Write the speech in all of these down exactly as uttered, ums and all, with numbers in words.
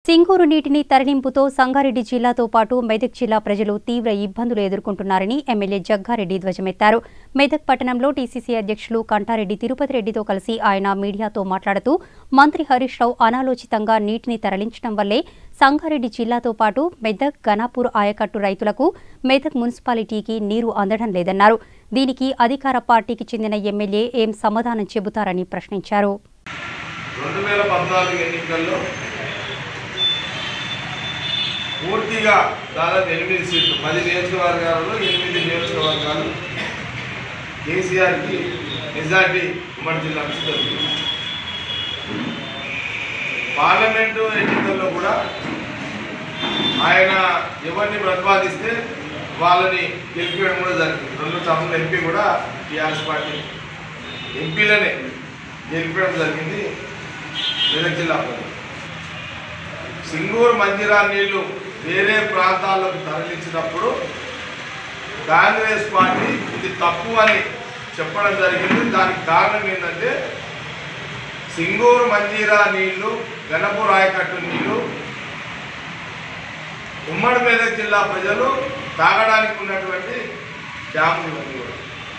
సింగూరు నీటిని తరలింపుతో సంగారెడ్డి జిల్లాతో పాటు మెదక్ జిల్లా ప్రజలు తీవ్ర ఇబ్బందులు ఎదుర్కొంటున్నారని ఎమ్మెల్యే జగ్గారెడ్డి ధ్వజమెత్తారు. మెదక్ పట్టణంలో టీసీసీ అధ్యక్షులు కంటారెడ్డి తిరుపతి రెడ్డితో కలిసి ఆయన మీడియాతో మాట్లాడుతూ మంత్రి హరీష్ రావు అనాలోచితంగా నీటిని తరలించడం వల్లే సంగారెడ్డి జిల్లాతో పాటు మెదక్ గణాపూర్ ఆయకట్టు రైతులకు మెదక్ మున్సిపాలిటీకి నీరు అందడం లేదన్నారు. దీనికి అధికార పార్టీకి చెందిన ఎమ్మెల్యే ఏం సమాధానం చెబుతారని ప్రశ్నించారు. పూర్తిగా దాదాపు ఎనిమిది సీట్లు పది నియోజకవర్గాలలో ఎనిమిది నియోజకవర్గాలు కేసీఆర్కి మెజార్టీ ఉమ్మడి జిల్లా నుంచి దొరికింది. పార్లమెంటు ఎన్నికల్లో కూడా ఆయన ఎవరిని ప్రతిపాదిస్తే వాళ్ళని గెలిపించడం కూడా జరిగింది. రెండు సభల ఎంపీ కూడా టీఆర్ఎస్ పార్టీ ఎంపీలనే గెలిపించడం జరిగింది. మెదక్ జిల్లా సింగూరు మంజీరా నీళ్లు వేరే ప్రాంతాలకు తరలించినప్పుడు కాంగ్రెస్ పార్టీ ఇది తప్పు అని చెప్పడం జరిగింది. దానికి కారణం ఏంటంటే సింగూరు మంజీరా నీళ్లు గణపూర్ ఆయకట్టు నీళ్లు ఉమ్మడి మెదక్ జిల్లా ప్రజలు తాగడానికి ఉన్నటువంటి డ్యాములు కూడా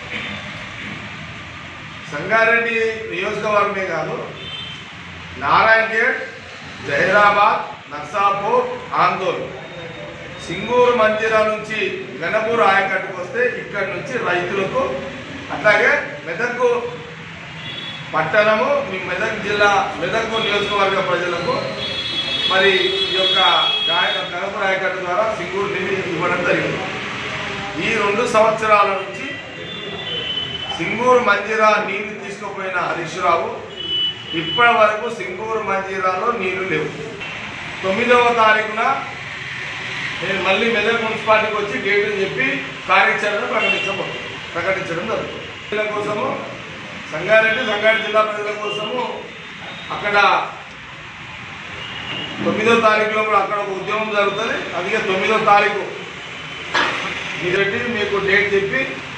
సంగారెడ్డి నియోజకవర్గమే కాదు, నారాయణగేట్, జహీరాబాద్, నర్సాపూర్, ఆందోళన, సింగూరు మంజీరా నుంచి గణపూర్ ఆయకట్టుకు వస్తే ఇక్కడి నుంచి రైతులకు, అట్లాగే మెదక్ పట్టణము మీ మెదక్ జిల్లా మెదక్ నియోజకవర్గ ప్రజలకు మరి ఈ యొక్క గణపూర్ ఆయకట్టు ద్వారా సింగూరు నీరు ఇవ్వడం జరిగింది. ఈ రెండు సంవత్సరాల నుంచి సింగూరు మంజీరా నీరు తీసుకుపోయిన హరీష్ రావు ఇప్పటి వరకు సింగూరు మంజీరాలో నీళ్లు లేవు. తొమ్మిదవ తారీఖున నేను మళ్ళీ మెదక్ మున్సిపాలిటీకి వచ్చి డేట్ అని చెప్పి కార్యాచరణ ప్రకటించబో ప్రకటించడం జరుగుతుంది. ప్రజల కోసము సంగారెడ్డి సంగారెడ్డి జిల్లా ప్రజల కోసము అక్కడ తొమ్మిదో తారీఖులో కూడా అక్కడ ఒక ఉద్యమం జరుగుతుంది. అందుకే తొమ్మిదో తారీఖు మీరు మీకు డేట్ చెప్పి